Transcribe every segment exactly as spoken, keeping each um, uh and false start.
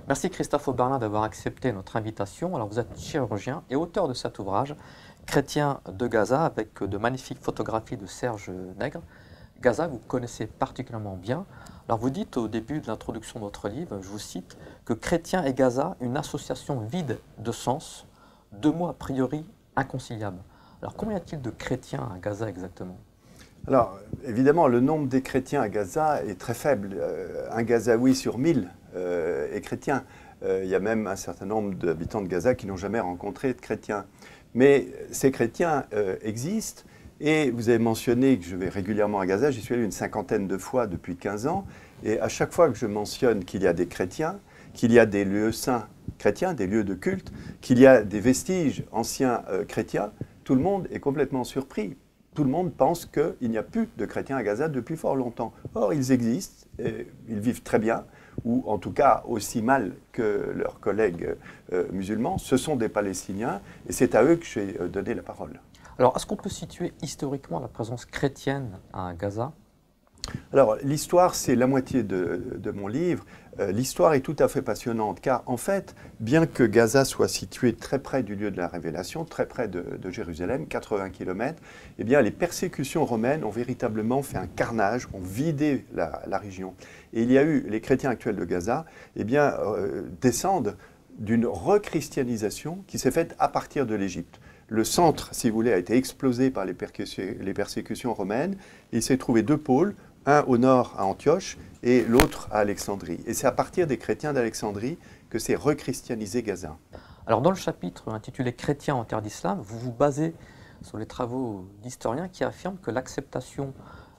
Merci Christophe Oberlin d'avoir accepté notre invitation. Alors vous êtes chirurgien et auteur de cet ouvrage, Chrétiens de Gaza, avec de magnifiques photographies de Serge Nègre. Gaza, vous connaissez particulièrement bien. Alors vous dites au début de l'introduction de votre livre, je vous cite, que Chrétiens et Gaza, une association vide de sens, deux mots a priori inconciliables. Alors combien y a-t-il de chrétiens à Gaza exactement ? Alors, évidemment, le nombre des chrétiens à Gaza est très faible. Euh, un Gazaoui sur mille euh, est chrétien. Euh, il y a même un certain nombre d'habitants de Gaza qui n'ont jamais rencontré de chrétiens. Mais ces chrétiens euh, existent. Et vous avez mentionné que je vais régulièrement à Gaza. J'y suis allé une cinquantaine de fois depuis quinze ans. Et à chaque fois que je mentionne qu'il y a des chrétiens, qu'il y a des lieux saints chrétiens, des lieux de culte, qu'il y a des vestiges anciens euh, chrétiens, tout le monde est complètement surpris. Tout le monde pense qu'il n'y a plus de chrétiens à Gaza depuis fort longtemps. Or, ils existent, et ils vivent très bien, ou en tout cas aussi mal que leurs collègues euh, musulmans. Ce sont des Palestiniens, et c'est à eux que j'ai donné la parole. Alors, est-ce qu'on peut situer historiquement la présence chrétienne à Gaza ? Alors, l'histoire, c'est la moitié de, de mon livre. Euh, l'histoire est tout à fait passionnante, car en fait, bien que Gaza soit situé très près du lieu de la Révélation, très près de, de Jérusalem, quatre-vingts kilomètres, eh bien, les persécutions romaines ont véritablement fait un carnage, ont vidé la, la région. Et il y a eu, les chrétiens actuels de Gaza, eh bien, euh, descendent d'une rechristianisation qui s'est faite à partir de l'Égypte. Le centre, si vous voulez, a été explosé par les, les persécutions romaines. Il s'est trouvé deux pôles, un au nord à Antioche et l'autre à Alexandrie. Et c'est à partir des chrétiens d'Alexandrie que s'est rechristianisé Gaza. Alors dans le chapitre intitulé « Chrétiens en terre d'islam », vous vous basez sur les travaux d'historiens qui affirment que l'acceptation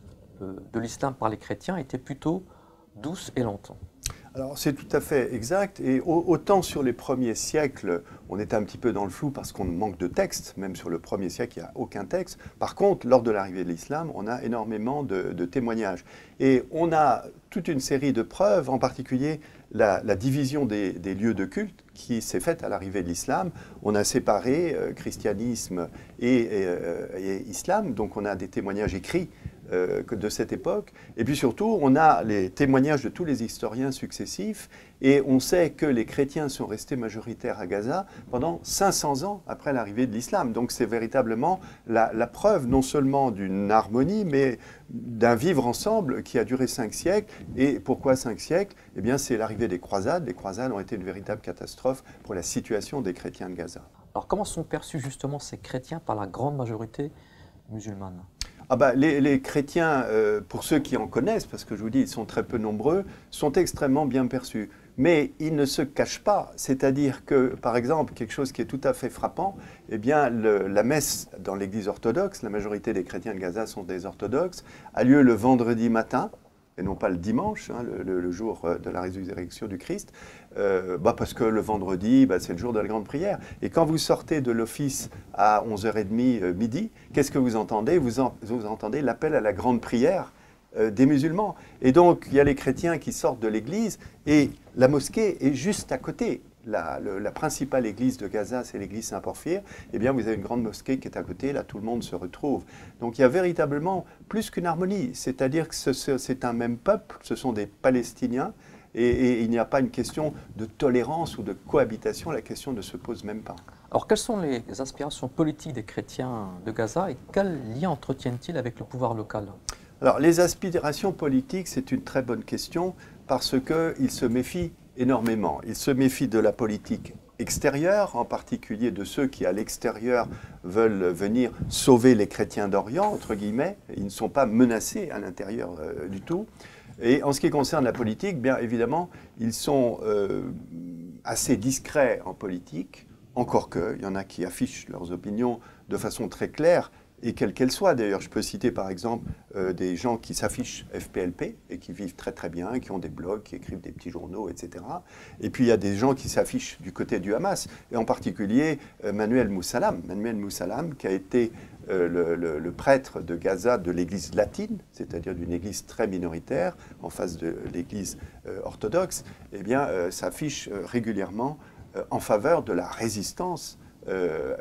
de l'islam par les chrétiens était plutôt douce et lente. Alors c'est tout à fait exact, et autant sur les premiers siècles, on était un petit peu dans le flou parce qu'on manque de textes, même sur le premier siècle, il n'y a aucun texte. Par contre, lors de l'arrivée de l'islam, on a énormément de, de témoignages. Et on a toute une série de preuves, en particulier la, la division des, des lieux de culte qui s'est faite à l'arrivée de l'islam. On a séparé euh, christianisme et, et, euh, et islam, donc on a des témoignages écrits Euh, de cette époque. Et puis surtout, on a les témoignages de tous les historiens successifs et on sait que les chrétiens sont restés majoritaires à Gaza pendant cinq cents ans après l'arrivée de l'islam. Donc c'est véritablement la, la preuve non seulement d'une harmonie, mais d'un vivre ensemble qui a duré cinq siècles. Et pourquoi cinq siècles? Eh bien, c'est l'arrivée des croisades. Les croisades ont été une véritable catastrophe pour la situation des chrétiens de Gaza. Alors comment sont perçus justement ces chrétiens par la grande majorité musulmane? Ah bah, les, les chrétiens, euh, pour ceux qui en connaissent, parce que je vous dis, ils sont très peu nombreux, sont extrêmement bien perçus. Mais ils ne se cachent pas, c'est-à-dire que, par exemple, quelque chose qui est tout à fait frappant, eh bien, le, la messe dans l'église orthodoxe, la majorité des chrétiens de Gaza sont des orthodoxes, a lieu le vendredi matin, et non pas le dimanche, hein, le, le, le jour de la résurrection du Christ, euh, bah parce que le vendredi, bah, c'est le jour de la grande prière. Et quand vous sortez de l'office à onze heures trente, euh, midi, qu'est-ce que vous entendez? vous, en, vous entendez l'appel à la grande prière euh, des musulmans. Et donc, il y a les chrétiens qui sortent de l'église, et la mosquée est juste à côté. La, le, la principale église de Gaza, c'est l'église Saint-Porphyre. Eh bien, vous avez une grande mosquée qui est à côté, là, tout le monde se retrouve. Donc, il y a véritablement plus qu'une harmonie, c'est-à-dire que ce, ce, c'est un même peuple, ce sont des Palestiniens, et, et il n'y a pas une question de tolérance ou de cohabitation, la question ne se pose même pas. Alors, quelles sont les aspirations politiques des chrétiens de Gaza et quels liens entretiennent-ils avec le pouvoir local? Alors, les aspirations politiques, c'est une très bonne question, parce qu'ils se méfient énormément. Ils se méfient de la politique extérieure, en particulier de ceux qui, à l'extérieur, veulent venir sauver les chrétiens d'Orient, entre guillemets. Ils ne sont pas menacés à l'intérieur euh, du tout. Et en ce qui concerne la politique, bien évidemment, ils sont euh, assez discrets en politique, encore que, il y en a qui affichent leurs opinions de façon très claire, et quelle qu'elle soit. D'ailleurs, je peux citer par exemple euh, des gens qui s'affichent F P L P et qui vivent très très bien, qui ont des blogs, qui écrivent des petits journaux, et cetera. Et puis il y a des gens qui s'affichent du côté du Hamas, et en particulier euh, Manuel Moussalam. Manuel Moussalam, qui a été euh, le, le, le prêtre de Gaza de l'église latine, c'est-à-dire d'une église très minoritaire, en face de l'église euh, orthodoxe, eh bien euh, s'affiche euh, régulièrement euh, en faveur de la résistance euh,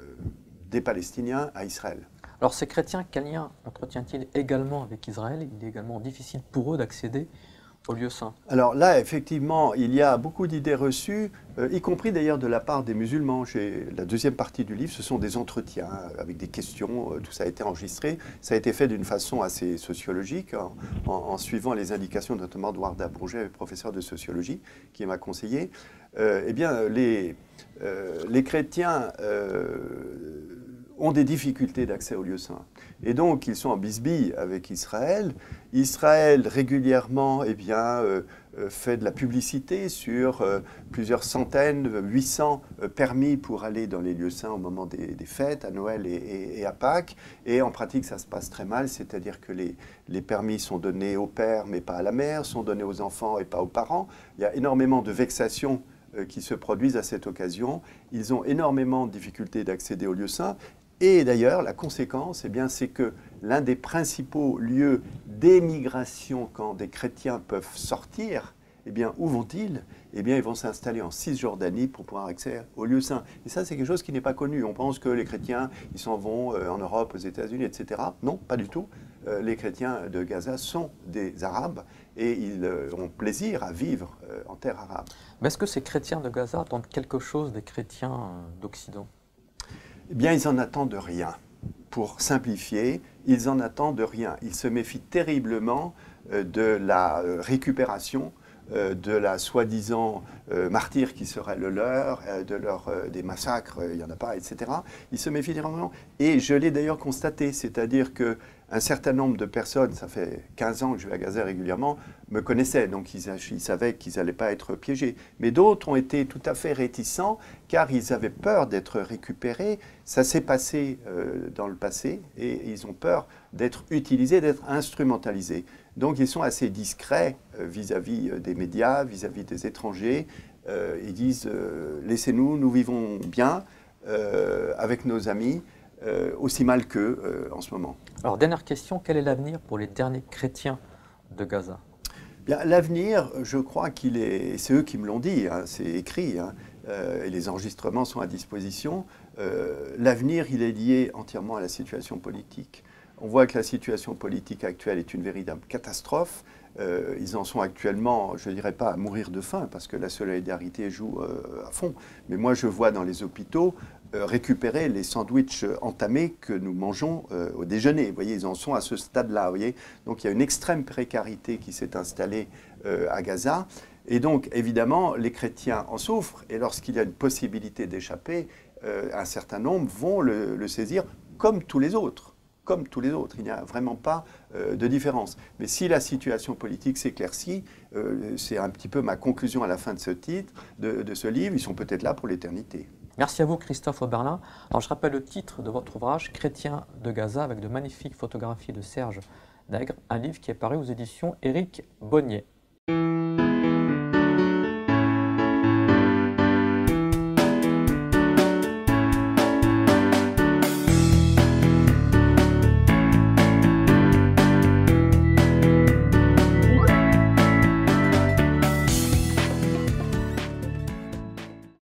des Palestiniens à Israël. Alors ces chrétiens, quel lien entretiennent-ils également avec Israël? Il est également difficile pour eux d'accéder au lieu saint. Alors là, effectivement, il y a beaucoup d'idées reçues, euh, y compris d'ailleurs de la part des musulmans. La deuxième partie du livre, ce sont des entretiens avec des questions, euh, tout ça a été enregistré. Ça a été fait d'une façon assez sociologique, en, en, en suivant les indications notamment de Warda Bourget, professeur de sociologie, qui m'a conseillé. Euh, eh bien, les, euh, les chrétiens euh, ont des difficultés d'accès au lieu saint. Et donc, ils sont en bisbille avec Israël. Israël, régulièrement, eh bien, euh, fait de la publicité sur euh, plusieurs centaines, huit cents euh, permis pour aller dans les lieux saints au moment des, des fêtes, à Noël et, et, et à Pâques. Et en pratique, ça se passe très mal, c'est-à-dire que les, les permis sont donnés au père, mais pas à la mère, sont donnés aux enfants et pas aux parents. Il y a énormément de vexations euh, qui se produisent à cette occasion. Ils ont énormément de difficultés d'accéder aux lieux saints. Et d'ailleurs, la conséquence, eh bien, c'est que l'un des principaux lieux d'émigration quand des chrétiens peuvent sortir, eh bien, où vont-ils? Eh bien, ils vont s'installer en Cisjordanie pour pouvoir accéder aux lieux saints. Et ça, c'est quelque chose qui n'est pas connu. On pense que les chrétiens, ils s'en vont euh, en Europe, aux États-Unis, et cetera. Non, pas du tout. Euh, les chrétiens de Gaza sont des Arabes et ils euh, ont plaisir à vivre euh, en terre arabe. Mais est-ce que ces chrétiens de Gaza attendent quelque chose des chrétiens d'Occident? Eh bien, ils n'en attendent rien. Pour simplifier, ils n'en attendent rien. Ils se méfient terriblement euh, de la euh, récupération euh, de la soi-disant euh, martyre qui serait le leur, euh, de leur, euh, des massacres, il n'y en a pas, et cetera. Ils se méfient terriblement. Et je l'ai d'ailleurs constaté, c'est-à-dire qu'un certain nombre de personnes, ça fait quinze ans que je vais à Gaza régulièrement, me connaissaient, donc ils, ils savaient qu'ils n'allaient pas être piégés. Mais d'autres ont été tout à fait réticents, car ils avaient peur d'être récupérés. Ça s'est passé euh, dans le passé, et ils ont peur d'être utilisés, d'être instrumentalisés. Donc ils sont assez discrets euh, vis-à-vis des médias, vis-à-vis des étrangers. Euh, ils disent euh, « laissez-nous, nous vivons bien euh, avec nos amis ». Euh, aussi mal qu'eux euh, en ce moment. Alors, dernière question, quel est l'avenir pour les derniers chrétiens de Gaza? Bien, l'avenir, je crois qu'il est... C'est eux qui me l'ont dit, hein, c'est écrit, hein, euh, et les enregistrements sont à disposition. Euh, l'avenir, il est lié entièrement à la situation politique. On voit que la situation politique actuelle est une véritable catastrophe. Euh, ils en sont actuellement, je ne dirais pas à mourir de faim, parce que la solidarité joue euh, à fond. Mais moi, je vois dans les hôpitaux euh, récupérer les sandwichs entamés que nous mangeons euh, au déjeuner. Vous voyez, ils en sont à ce stade-là. Vous voyez, donc il y a une extrême précarité qui s'est installée euh, à Gaza. Et donc, évidemment, les chrétiens en souffrent. Et lorsqu'il y a une possibilité d'échapper, euh, un certain nombre vont le, le saisir comme tous les autres. Comme tous les autres, il n'y a vraiment pas euh, de différence. Mais si la situation politique s'éclaircit, euh, c'est un petit peu ma conclusion à la fin de ce titre, de, de ce livre, ils sont peut-être là pour l'éternité. Merci à vous Christophe Oberlin. Alors je rappelle le titre de votre ouvrage, Chrétiens de Gaza, avec de magnifiques photographies de Serge Nègre, un livre qui est paru aux éditions Éric Bonnier.